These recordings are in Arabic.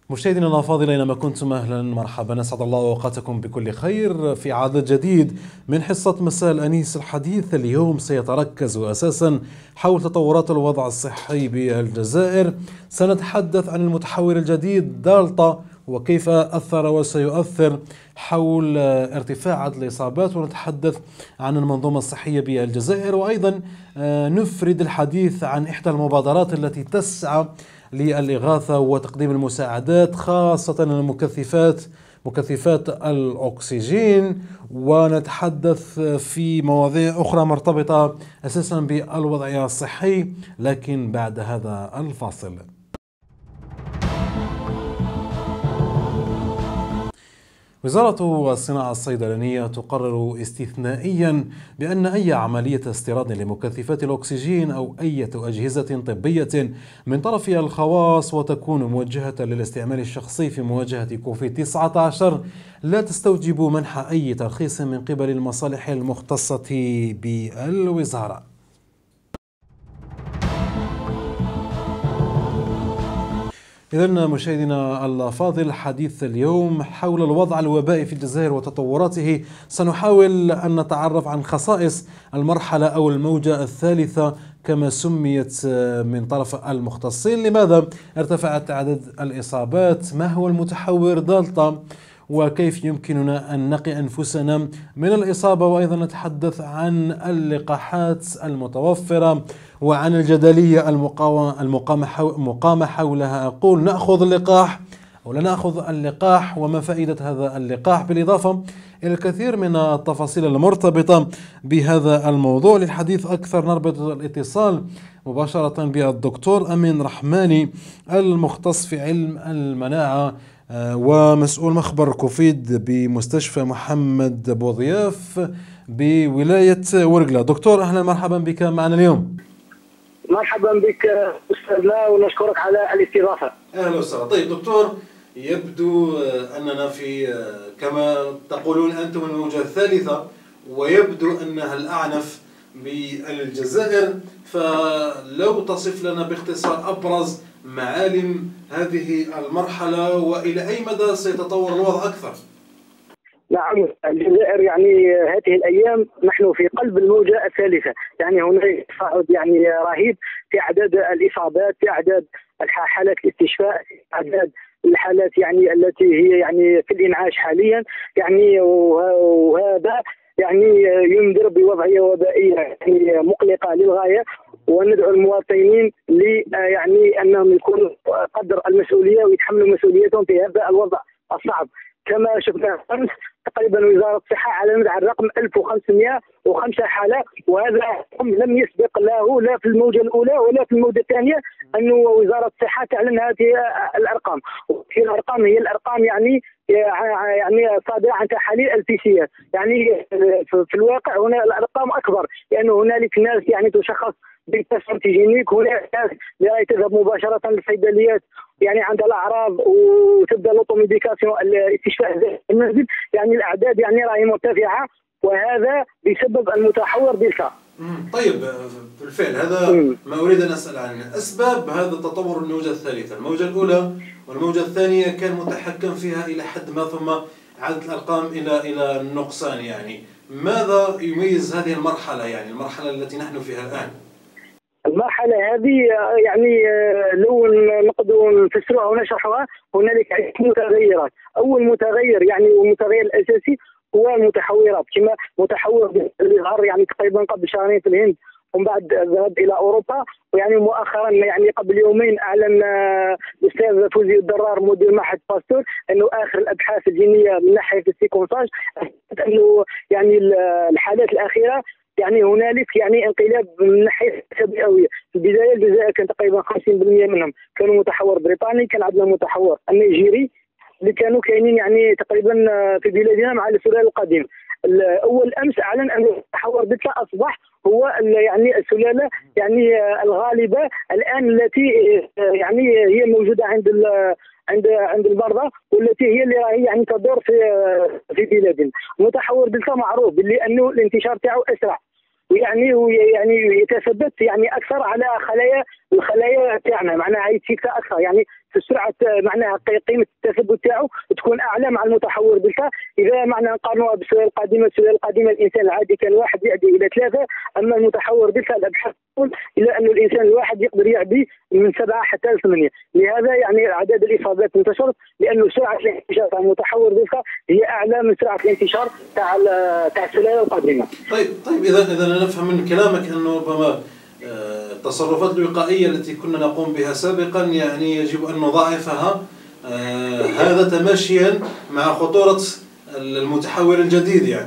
مشاهدينا الأفاضل أينما كنتم أهلا مرحبا، أسعد الله أوقاتكم بكل خير في عدد جديد من حصة مساء الأنيس. الحديث اليوم سيتركز أساسا حول تطورات الوضع الصحي بالجزائر. سنتحدث عن المتحور الجديد دالتا وكيف أثر وسيؤثر، حول ارتفاع عدد الإصابات، ونتحدث عن المنظومة الصحية بالجزائر، وأيضا نفرد الحديث عن إحدى المبادرات التي تسعى للإغاثة وتقديم المساعدات، خاصة مكثفات الأكسجين، ونتحدث في مواضيع أخرى مرتبطة أساسا بالوضع الصحي، لكن بعد هذا الفاصل. وزارة الصناعة الصيدلانية تقرر استثنائيا بأن أي عملية استيراد لمكثفات الأكسجين أو أي أجهزة طبية من طرف الخواص وتكون موجهة للاستعمال الشخصي في مواجهة كوفيد-19 لا تستوجب منح أي ترخيص من قبل المصالح المختصة بالوزارة. إذن مشاهدينا الأفاضل، حديث اليوم حول الوضع الوبائي في الجزائر وتطوراته. سنحاول أن نتعرف عن خصائص المرحلة أو الموجة الثالثة كما سميت من طرف المختصين. لماذا ارتفعت عدد الإصابات؟ ما هو المتحور دالتا؟ وكيف يمكننا أن نقي أنفسنا من الإصابة؟ وأيضا نتحدث عن اللقاحات المتوفرة وعن الجدلية المقامة حولها. أقول نأخذ اللقاح أو لا نأخذ اللقاح، وما فائدة هذا اللقاح، بالإضافة إلى الكثير من التفاصيل المرتبطة بهذا الموضوع. للحديث أكثر نربط الاتصال مباشرة بالدكتور أمين رحماني، المختص في علم المناعة ومسؤول مخبر كوفيد بمستشفى محمد بوضياف بولاية ورقلة. دكتور أهلا مرحبا بك معنا اليوم. مرحبا بك أستاذنا، ونشكرك على الاستضافة. أهلا وسهلا. طيب دكتور، يبدو أننا في كما تقولون أنتم الموجة الثالثة، ويبدو أنها الأعنف بالجزائر، فلو تصف لنا باختصار أبرز معالم هذه المرحلة وإلى أي مدى سيتطور الوضع أكثر؟ نعم، الجزائر يعني هذه الايام نحن في قلب الموجه الثالثه، يعني هناك تصاعد يعني رهيب في اعداد الاصابات، في اعداد حالات الاستشفاء، اعداد الحالات يعني التي هي يعني في الانعاش حاليا، يعني وهذا يعني ينذر بوضعيه وبائيه يعني مقلقه للغايه. وندعو المواطنين يعني انهم يكونوا قدر المسؤوليه ويتحملوا مسؤوليتهم في هذا الوضع الصعب. كما شفنا امس تقريبا وزاره الصحه اعلنت عن رقم 1505 حاله، وهذا لم يسبق له لا في الموجه الاولى ولا في الموجه الثانيه انه وزاره الصحه تعلن هذه الارقام. وهذه الارقام هي الارقام يعني صادره عن تحاليل البي يعني في الواقع هنا الارقام اكبر، لانه هنالك ناس يعني تشخص بالتست انتيجينيك، هناك ناس لا تذهب مباشره للصيدليات يعني عندها الاعراض وتبدا لوتوميديكاسيون الاستشفاء المنزل، يعني الاعداد يعني راهي مرتفعه، وهذا بسبب المتحور دلتا. طيب بالفعل هذا ما اريد ان اسال عنه، اسباب هذا التطور. الموجه الثالثه، الموجه الاولى والموجه الثانيه كان متحكم فيها الى حد ما، ثم عادت الارقام الى النقصان. يعني ماذا يميز هذه المرحله، يعني المرحله التي نحن فيها الان؟ المرحلة هذه يعني لو نقدروا نفسروها ونشرحوها، هنالك عدة متغيرات. أول متغير يعني والمتغير الأساسي هو المتحورات، كما متحور اللي ظهر يعني تقريبا قبل شهرين في الهند، ومن بعد ذهب إلى أوروبا، ويعني مؤخرا يعني قبل يومين أعلن الأستاذ فوزي الدرار مدير معهد باستور أنه آخر الأبحاث الجينية من ناحية السيكونساج أثبتت أنه يعني الحالات الأخيرة يعني هنالك يعني انقلاب من ناحيه التبعويه. في البدايه الجزائر كان تقريبا 50% منهم كانوا متحور بريطاني، كان عندنا متحور النيجيري اللي كانوا كاينين يعني تقريبا في بلادنا مع السلاله القديم. اول امس اعلن ان المتحور دلتا اصبح هو يعني السلاله يعني الغالبه الان التي يعني هي موجوده عند المرضى، والتي هي اللي راهي يعني تدور في بلادنا. المتحور دلتا معروف باللي انه الانتشار تاعو اسرع، ويعني يتثبت يعني اكثر على الخلايا تاعنا، معناها يتفكها اكثر، يعني سرعه معناها قيمه التثبت تاعو تكون اعلى مع المتحور دلتا. اذا معناها نقارنوها بالسويه القديمه، السويه القديمه الانسان العادي كان واحد يعدي الى 3، اما المتحور دلتا الابحاث تقول الى انه الانسان الواحد يقدر يعدي من 7 حتى ل 8. لهذا يعني اعداد الاصابات انتشرت، لانه سرعه الانتشار تاع المتحور دلتا هي اعلى من سرعه الانتشار تاع السلاله القديمه. طيب اذا انا نفهم من كلامك انه ربما التصرفات الوقائيه التي كنا نقوم بها سابقا يعني يجب ان نضاعفها، هذا تماشيا مع خطوره المتحور الجديد يعني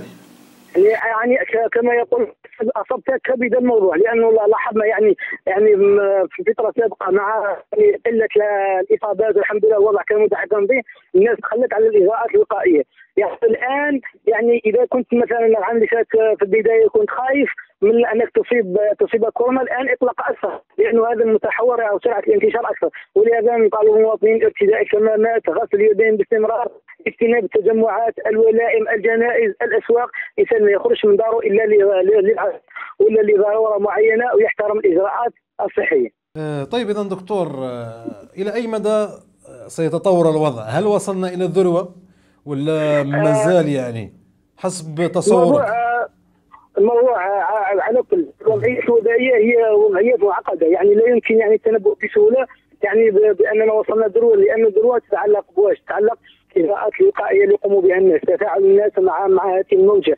كما يقول اصبت كبد الموضوع، لانه لاحظنا يعني في فتره سابقه مع قله الاصابات والحمد لله الوضع كان متحكم به، الناس تخلت على الاجراءات الوقائيه. يعني الان يعني اذا كنت مثلا العام اللي فات في البدايه كنت خايف من انك تصيب كورونا، الان اطلق اسرع، لانه هذا المتحور او سرعه الانتشار اكثر. ولهذا نطالب المواطنين ارتداء الكمامات، غسل اليدين باستمرار، اجتناب التجمعات، الولائم، الجنائز، الاسواق. الانسان ما يخرج من داره الا للعمل ولا لضروره معينه ويحترم الاجراءات الصحيه. طيب اذا دكتور، الى اي مدى سيتطور الوضع؟ هل وصلنا الى الذروه ولا مازال يعني حسب تصورك؟ الموضوع على كل الوضعيه الوبائيه هي وضعيه معقده، يعني لا يمكن يعني التنبؤ بسهوله يعني باننا وصلنا الذروه، لان الذروه تتعلق بواش؟ تتعلق بالاجراءات الوقائيه اللي يقوموا بها الناس، تفاعل الناس مع هذه الموجه،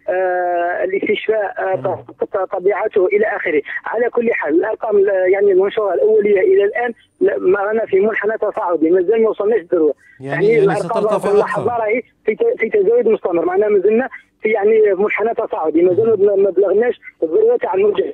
الاستشفاء، طبيعته الى اخره. على كل حال الارقام يعني المنشوره الاوليه الى الان معنا في منحنى تصاعدي، مازال ما وصلناش الذروه. يعني الارقام اللحظه راهي في تزايد مستمر، معناها مازلنا في يعني منحنى تصاعدي، مازال ما بلغناش الذروه تاع الموجه.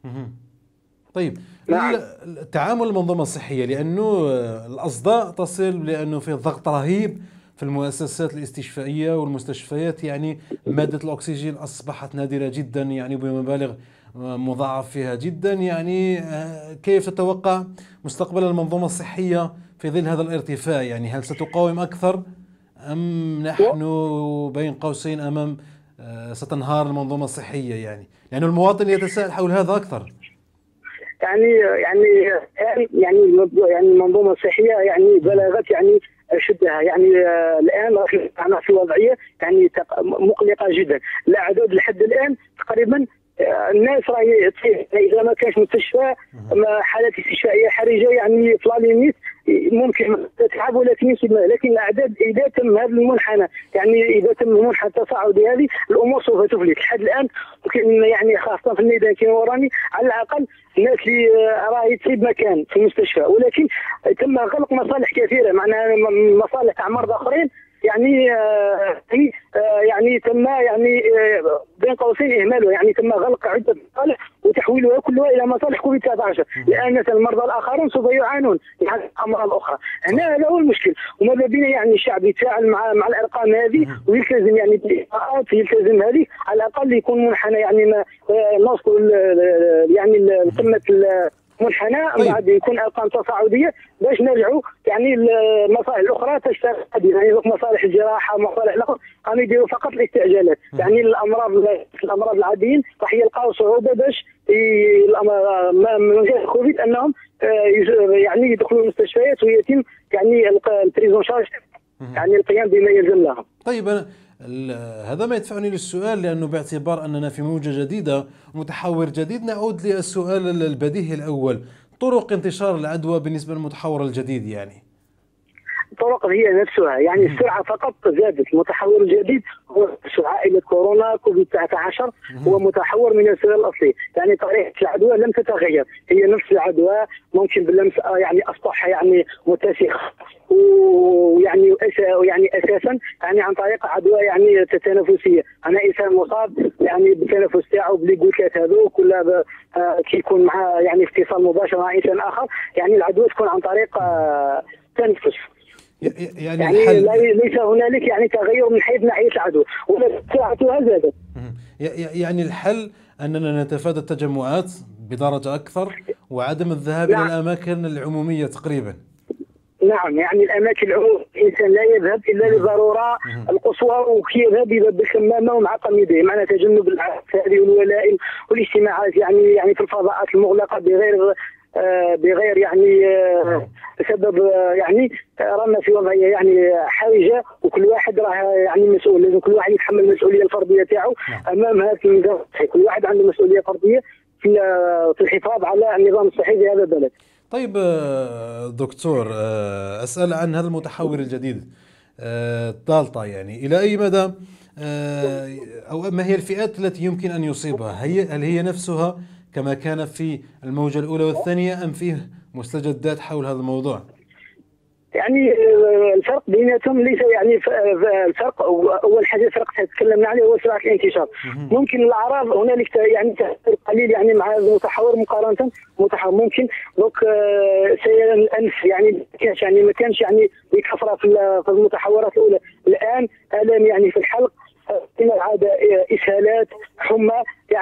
طيب تعامل المنظومه الصحيه، لانه الاصداء تصل لانه في ضغط رهيب في المؤسسات الاستشفائيه والمستشفيات، يعني ماده الاكسجين اصبحت نادره جدا يعني بمبالغ مضاعف فيها جدا. يعني كيف تتوقع مستقبل المنظومه الصحيه في ظل هذا الارتفاع؟ يعني هل ستقاوم اكثر ام نحن بين قوسين امام ستنهار المنظومه الصحيه؟ يعني لأن المواطن يتساءل حول هذا اكثر. يعني المنظومه الصحيه يعني بلغت يعني شدها، يعني الان رانا في وضعيه يعني مقلقه جدا. الاعداد لحد الان تقريبا الناس راهي اذا ما كانش مستشفى حالات استشفائيه حرجه يعني في لاليميت ممكن تتعب، ولكن الاعداد اذا تم هذا المنحنى، يعني اذا تم المنحنى التصاعدي هذه الامور سوف تفلت. لحد الان ممكن يعني خاصه في الميدان كما وراني على الاقل الناس اللي راهي تصيب مكان في المستشفى، ولكن تم غلق مصالح كثيره، معناها مصالح تاع مرضى اخرين يعني تم يعني بين قوسين اهماله، يعني تم غلق عده مصالح وتحويلها كلها الى مصالح كوفيد 19. الان مثلا المرضى الاخرون سوف يعانون يعني امراض اخرى. هنا هذا هو المشكل، وماذا بينا يعني الشعب يتفاعل مع الارقام هذه ويلتزم يعني بالاجراءات، يلتزم هذه على الاقل يكون منحنى يعني نوصل يعني لقمه منحنى. طيب. بعد يكون ارقام تصاعديه باش نرجعوا يعني المصالح الاخرى تشتغل، يعني مصالح الجراحه مصالح الاخرى قاموا يديروا فقط الاستعجالات. يعني الامراض العاديين راح يلقاو صعوبه باش من جهه كوفيد انهم يعني يدخلوا المستشفيات ويتم يعني البريزون شارج، يعني القيام بما يلزم لهم. طيب هذا ما يدفعني للسؤال، لأنه باعتبار أننا في موجة جديدة ومتحور جديد نعود للسؤال البديهي الأول: طرق انتشار العدوى بالنسبة للمتحور الجديد. يعني الطرق هي نفسها، يعني السرعة فقط زادت. المتحور الجديد هو عائلة كورونا كوفيد 19 هو متحور من السلالة الأصلي، يعني طريقة العدوى لم تتغير، هي نفس العدوى، ممكن باللمس يعني أصبح يعني متسخ، ويعني أساسا يعني عن طريق عدوى يعني تنافسية. أنا إنسان مصاب يعني بالتنفس تاعو بلي قلت لك هذوك كلها كي يكون مع يعني اتصال مباشر مع إنسان آخر، يعني العدوى تكون عن طريق تنفس. يعني ليس هنالك يعني تغير من حيث ناحية العدوى، ولكن سرعتها زادت. يعني الحل أننا نتفادى التجمعات بدرجة أكثر وعدم الذهاب إلى الأماكن العمومية تقريبا. نعم، يعني الأماكن العمومية الإنسان لا يذهب إلا للضرورة القصوى، وكي يذهب بالكمامة ومعقم يديه، معنى تجنب هذه والولائم والاجتماعات يعني في الفضاءات المغلقة بغير يعني بسبب يعني رانا في وضعيه يعني حرجه، وكل واحد راه يعني مسؤول، لازم كل واحد يتحمل المسؤوليه الفرديه تاعو امام هذا النظام الصحي. كل واحد عنده مسؤوليه فرديه في الحفاظ على النظام الصحي في هذا البلد. طيب دكتور، أسأل عن هذا المتحور الجديد الدالتا، يعني إلى أي مدى أو ما هي الفئات التي يمكن أن يصيبها؟ هل هي نفسها كما كان في الموجة الأولى والثانية، أم فيه مستجدات حول هذا الموضوع؟ يعني الفرق بيناتهم ليس يعني الفرق، اول حاجه الفرق تكلمنا عليه هو سرعه الانتشار. ممكن الاعراض هنالك يعني تاثير قليل يعني مع المتحور مقارنه متحور. ممكن دوك سيل الانف يعني ما كانش يعني بكثره في المتحورات الاولى. الان الام يعني في الحلق، من العاده اسهالات، حمى،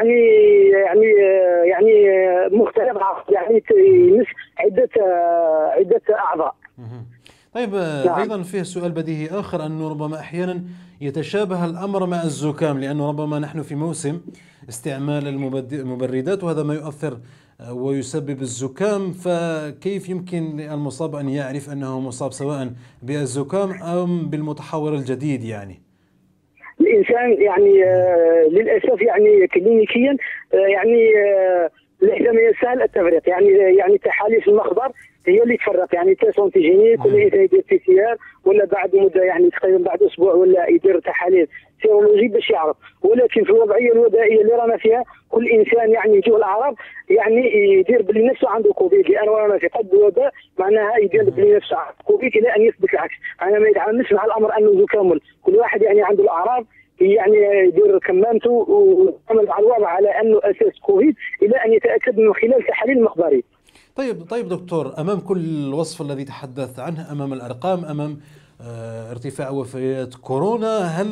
يعني مختلف، يعني يمس عده اعضاء. طيب أيضا فيه سؤال بديهي آخر، أنه ربما أحيانا يتشابه الأمر مع الزكام، لأنه ربما نحن في موسم استعمال المبردات، وهذا ما يؤثر ويسبب الزكام. فكيف يمكن للمصاب أن يعرف أنه مصاب سواء بالزكام أم بالمتحور الجديد؟ يعني الإنسان يعني للأسف يعني كلينيكيا يعني ليس من السهل التفريق. يعني تحاليل المخبر هي اللي تفرق، يعني تيست انتيجينيك ولا يدير بي سي ار، ولا بعد مده يعني تقريبا بعد اسبوع ولا يدير تحاليل سيرولوجي باش يعرف. ولكن في الوضعيه الوبائيه اللي رانا فيها كل انسان يعني يجيه الاعراض يعني يدير بلي نفسه عنده كوفيد، لان رانا في قد وباء، معناها يدير بلي نفسه عنده كوفيد الى ان يثبت العكس. انا ما يتعاملش مع الامر انه زكام، كل واحد يعني عنده الاعراض يعني يدير كمامته ويعمل مع الوضع على انه اساس كوفيد الى ان يتاكد من خلال تحاليل المخبريه. طيب دكتور، أمام كل الوصف الذي تحدثت عنه، أمام الأرقام، أمام ارتفاع وفيات كورونا، هل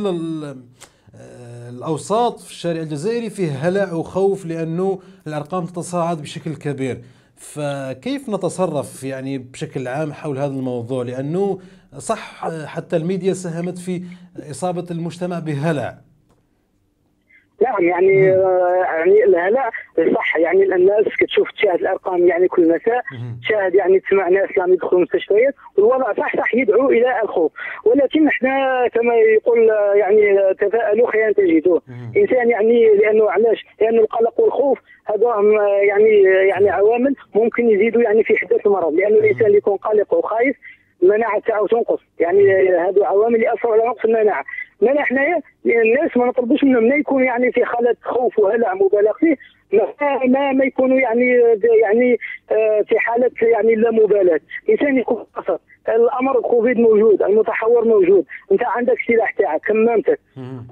الأوساط في الشارع الجزائري فيه هلع وخوف لأنه الأرقام تتصاعد بشكل كبير؟ فكيف نتصرف يعني بشكل عام حول هذا الموضوع؟ لأنه صح حتى الميديا ساهمت في إصابة المجتمع بهلع. نعم يعني الهلع صح، يعني الناس كتشوف تشاهد الارقام يعني كل مساء، تشاهد يعني تسمع ناس يعني يدخلوا المستشفيات، والوضع صح يدعو الى الخوف. ولكن احنا كما يقول يعني تفاءلوا خيرا تجدوه. انسان يعني لانه علاش؟ لانه القلق والخوف هذوهم يعني عوامل ممكن يزيدوا يعني في حده المرض، لانه الانسان اللي يكون قلق وخايف المناعه تاعو تنقص، يعني هذو عوامل ياثروا على نقص المناعه. لان حنايا الناس ما نطلبوش منهم لا يكونوا يعني في حاله خوف وهلع مبالغ فيه، ما يكونوا يعني في حاله يعني لا مبالاه. الانسان يكون قصر، الامر الكوفيد موجود، المتحور موجود، انت عندك السلاح تاعك، كمامتك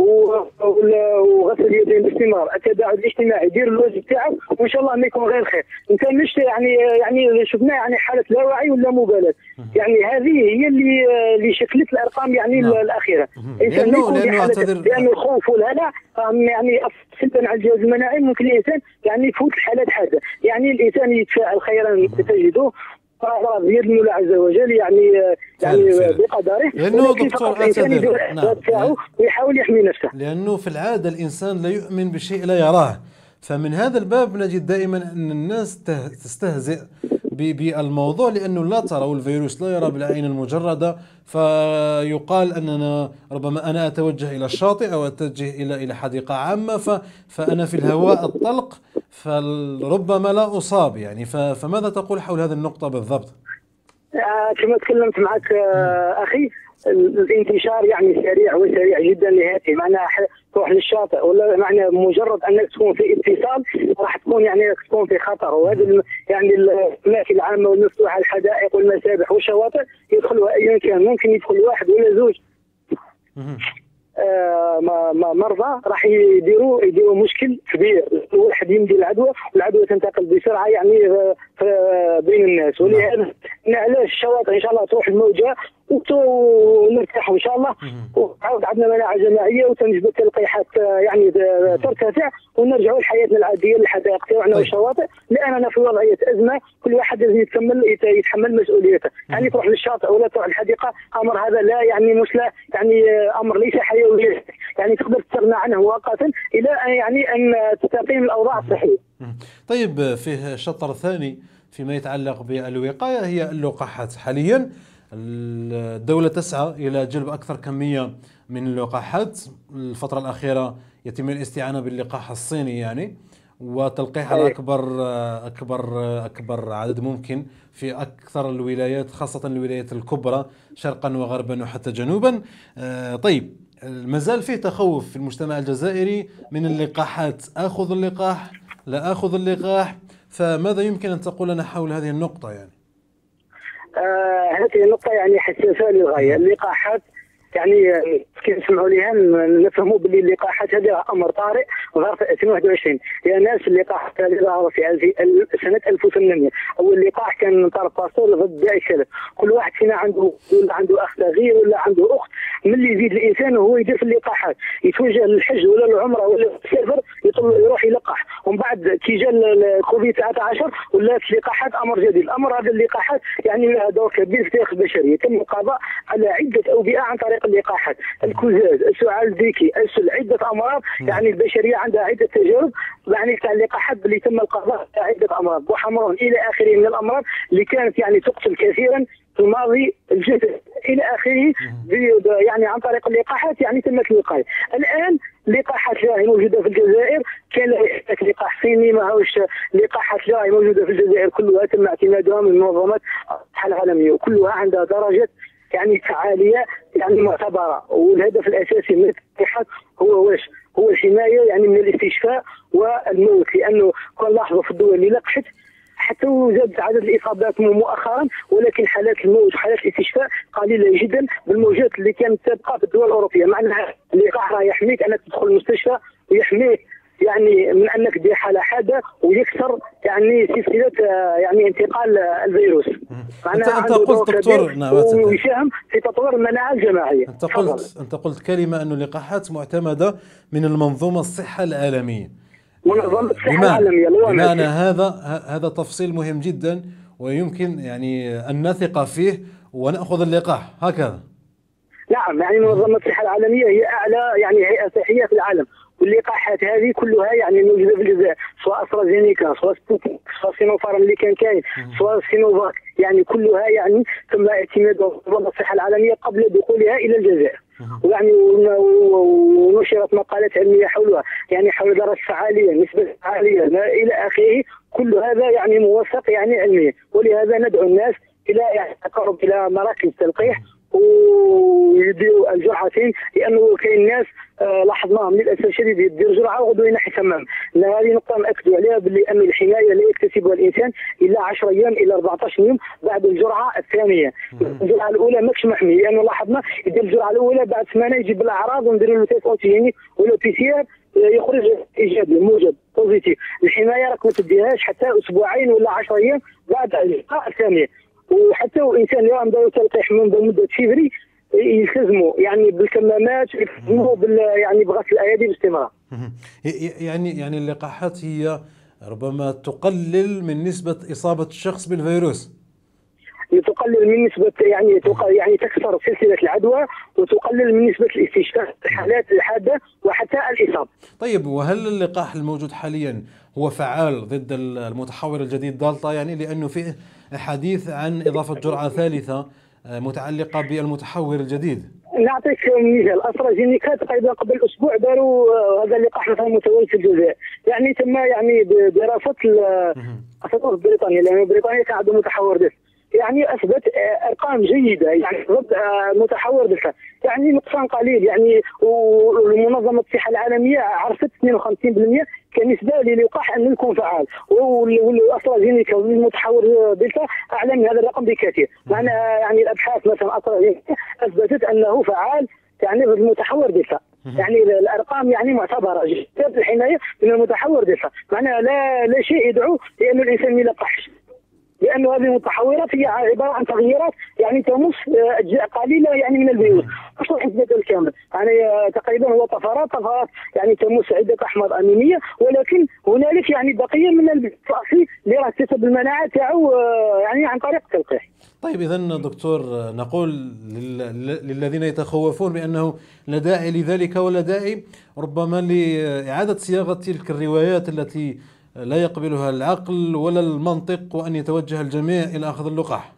وغسل اليدين باستمرار، التباعد الاجتماعي، دير الواجب تاعك، وان شاء الله ما يكون غير خير. انت مش يعني شفنا يعني حاله لا وعي ولا مبالاه، يعني هذه هي اللي شكلت الارقام يعني الاخيره. لانه الخوف والهلع يعني سلبا على الجهاز المناعي، ممكن الانسان يعني يفوت الحالات حاده. يعني الانسان يتفاعل خيرا تجده بيد المولى عز وجل، يعني بقدره، لانه دكتور اعتذر ويحاول يحمي نفسه، لانه في العاده الانسان لا يؤمن بشيء لا يراه. فمن هذا الباب نجد دائما ان الناس تستهزئ بالموضوع، لانه لا ترى، والفيروس لا يرى بالعين المجرده. فيقال اننا ربما انا اتوجه الى الشاطئ او اتجه الى حديقه عامه، فانا في الهواء الطلق، فربما لا اصاب. يعني فماذا تقول حول هذه النقطه بالضبط؟ كما تكلمت معك اخي، الانتشار يعني سريع وسريع جدا لهذه، معناها تروح للشاطئ ولا معناها مجرد انك تكون في اتصال راح تكون يعني تكون في خطر. وهذه يعني الاماكن العامه والمفتوحه، الحدائق والمسابح والشواطئ يدخلها ايا كان، ممكن يدخل واحد ولا زوج مرضى راح يديروا مشكل كبير. واحد يمدي العدوى والعدوى تنتقل بسرعه يعني بين الناس. ولهذا علاش الشواطئ ان شاء الله تروح الموجه ونرتاحوا ان شاء الله، وعاود عندنا مناعه جماعيه وتنجبد التلقيحات يعني ترتفع، ونرجعوا لحياتنا العاديه للحدائق تاعنا والشواطئ، لاننا في وضعيه ازمه، كل واحد لازم يتحمل مسؤوليته. يعني تروح للشاطئ ولا تروح الحديقه، امر هذا لا يعني يعني امر ليس حيوي، يعني تقدر تستغنى عنه مؤقتا الى يعني ان تستقيم الاوضاع الصحيه. طيب فيه شطر ثاني فيما يتعلق بالوقاية هي اللقاحات. حاليا الدولة تسعى إلى جلب أكثر كمية من اللقاحات. الفترة الأخيرة يتم الاستعانة باللقاح الصيني يعني، وتلقيح على أكبر عدد ممكن في أكثر الولايات، خاصة الولايات الكبرى شرقا وغربا وحتى جنوبا. طيب، ما زال فيه تخوف في المجتمع الجزائري من اللقاحات. آخذ اللقاح لا آخذ اللقاح؟ فماذا يمكن أن تقول لنا حول هذه النقطة يعني؟ هذه النقطة يعني حساسة للغاية. اللقاحات يعني كي نسمعوا لها نفهموا باللي اللقاحات هذا امر طارئ ظهر في 2021. يا ناس اللقاحات هذه ظهر في سنه 1800. اول لقاح كان من طرف باستور ضد داعي السلف. كل واحد فينا عنده اخ صغير ولا عنده اخت، ملي يزيد الانسان وهو يدير في اللقاحات، يتوجه للحج ولا العمره ولا السفر يروح يلقح. ومن بعد كي جا الكوفيد 19 ولات اللقاحات امر جديد. الامر هذا اللقاحات يعني لها دور كبير في تاريخ البشريه. تم القضاء على عده اوبئه عن طريق اللقاحات، الكوزاز، السعال الديكي، السل، عده امراض يعني البشريه عندها عده تجارب يعني تاع اللقاحات اللي تم القضاء على عده امراض وحمرون الى اخره من الامراض اللي كانت يعني تقتل كثيرا في الماضي الجسد الى اخره. يعني عن طريق اللقاحات يعني تمت الوقايه. الان لقاحات راهي موجوده في الجزائر، كان لقاح صيني ماهوش لقاحات راهي موجوده في الجزائر كلها تم اعتمادها من منظمات الصحه العالميه وكلها عندها درجه يعني فعاليه يعني معتبره. والهدف الاساسي من اللقاحات هو واش؟ هو الحمايه يعني من الاستشفاء والموت، لانه كنا نلاحظوا في الدول اللي لقحت حتى زاد عدد الاصابات مؤخرا، ولكن حالات الموت وحالات الاستشفاء قليله جدا بالموجات اللي كانت سابقه في الدول الاوروبيه. معناها اللقاح راه يحميك انك تدخل المستشفى ويحميك يعني من انك دير حاله حاده ويكسر يعني سلسله يعني انتقال الفيروس. انت قلت دكتور ويساهم في تطوير المناعه الجماعيه. انت قلت كلمه انه اللقاحات معتمده من المنظومه الصحه العالميه. منظمه الصحه العالميه. بمعنى هذا تفصيل مهم جدا ويمكن يعني ان نثق فيه وناخذ اللقاح هكذا. نعم، يعني منظمه الصحه العالميه هي اعلى يعني هيئه صحيه في العالم، واللقاحات هذه كلها يعني موجوده في الجزائر، سواء استرازينيكا، سواء سبوتنيك، سواء سينوفارم اللي كان كاين، سواء سينوفاك، يعني كلها يعني تم اعتماد منظمه الصحه العالميه قبل دخولها الى الجزائر. ويعني ونشرت مقالات علميه حولها، يعني حول درجه الفعاليه، نسبه الفعاليه الى اخره. كل هذا يعني موثق يعني علميا، ولهذا ندعو الناس الى يعني التقرب الى مراكز التلقيح ويديروا الجرعتين، لانه كاين ناس لاحظناهم للاسف الشديد يدير جرعه وغدو ينحي تمام. هذه نقطه ناكدوا عليها باللي ان الحمايه لا يكتسبها الانسان الا 10 ايام الى 14 يوم بعد الجرعه الثانيه. الجرعه الاولى ماكش محمي، لانه لاحظنا يدير الجرعه الاولى بعد سمانه يجيب الاعراض ونديروا له تيست اوتيجينيك ولا بي سي ار يخرج ايجابي موجب بوزيتيف. الحمايه راك ما تديهاش حتى اسبوعين ولا 10 ايام بعد الجرعه الثانيه. وحتى الانسان اللي عنده تلقيح منذ مده فيفري يلتزموا يعني بالكمامات، يلتزموا يعني بغسل الايادي باستمرار. يعني اللقاحات هي ربما تقلل من نسبه اصابه الشخص بالفيروس. تقلل من نسبه يعني تكسر سلسله العدوى وتقلل من نسبه الاستشفاء في الحالات الحاده وحتى الاصابه. طيب، وهل اللقاح الموجود حاليا هو فعال ضد المتحور الجديد دالتا؟ يعني لانه فيه حديث عن اضافه جرعه ثالثه متعلقه بالمتحور الجديد. نعطيك مثال، استرازينيكا تقريبا قبل اسبوع داروا هذا اللقاح مثلا متواجد في الجزائر، يعني تم يعني دراسه في بريطانيا، لان بريطانيا كان عندهم متحور دلتا، يعني اثبت ارقام جيده يعني ضد متحور دلتا، يعني نقصان قليل يعني. ومنظمه الصحه العالميه عرفت 52% كنسبه للقاح انه يكون فعال، والاسترازينيكا والمتحور دلتا اعلى من هذا الرقم بكثير. معناها يعني الابحاث مثلا استرازينيكا اثبتت انه فعال يعني ضد المتحور دلتا، يعني الارقام يعني معتبره جدا في الحمايه من المتحور دلتا. معناها لا شيء يدعو لانه الانسان ما يلقحش، لانه هذه المتحورات هي عباره عن تغييرات يعني تمس اجزاء قليله يعني من الفيروس، مش الحدث الكامل، يعني تقريبا هو طفرات يعني تمس عده احماض امينيه، ولكن هنالك يعني بقيه من الفيروس الاصلي اللي راه اكتسب المناعه تاعو يعني عن طريق التلقيح. طيب، اذا دكتور نقول للذين يتخوفون بانه لا داعي لذلك ولا داعي ربما لاعاده صياغه تلك الروايات التي لا يقبلها العقل ولا المنطق، وأن يتوجه الجميع إلى أخذ اللقاح.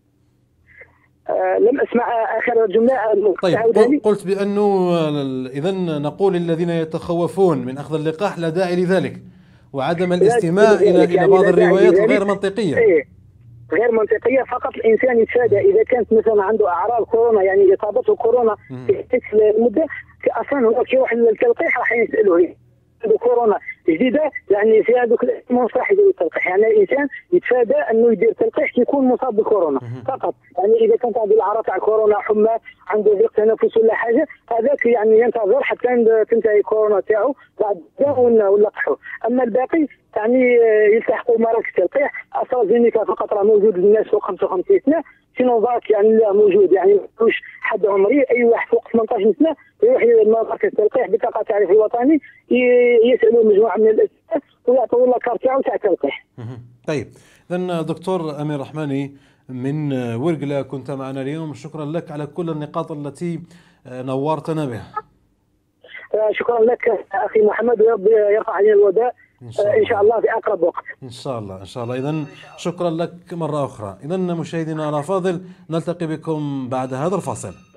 لم أسمع آخر جملة. طيب، قلت بأنه إذا نقول للذين يتخوفون من أخذ اللقاح لا داعي لذلك، وعدم الاستماع إلى بعض الروايات غير منطقية. غير منطقية. فقط الإنسان يتفادى إذا كانت مثلا عنده أعراض كورونا، يعني إصابته كورونا في تلك المدة، أصلا هناك يروح للتلقيح راح يسأله عنده كورونا جديدة، يعني في هذوك الأيام راح يدير التلقيح. يعني الإنسان يتفادى أنه يدير تلقيح كي يكون مصاب بكورونا فقط. يعني إذا كانت عنده الأعراض تاع كورونا، حمى، عنده ضيق تنفس ولا حاجة، هذاك يعني ينتظر حتى تنتهي كورونا تاعو بعد ونلقحه. أما الباقي يعني يلتحقوا مراكز التلقيح. أسترازينيكا فقط راه موجود للناس فوق 55 سنة، سينوفاك يعني لا موجود، يعني مش حد عمري، أي واحد فوق 18 سنة يروح لمركز التلقيح بطاقة تعريف الوطني، يسألوا مجموعة من الأسئلة ويعطوا له كارت تاعو تاع التلقيح. طيب، إذن دكتور أمير رحماني من ورقلة كنت معنا اليوم، شكرا لك على كل النقاط التي نورتنا بها. شكرا لك أخي محمد، ورب يرفع علينا الوباء إن شاء الله في أقرب وقت. إن شاء الله إن شاء الله. إذن شكرا لك مرة أخرى. إذن مشاهدينا الأفاضل، نلتقي بكم بعد هذا الفاصل.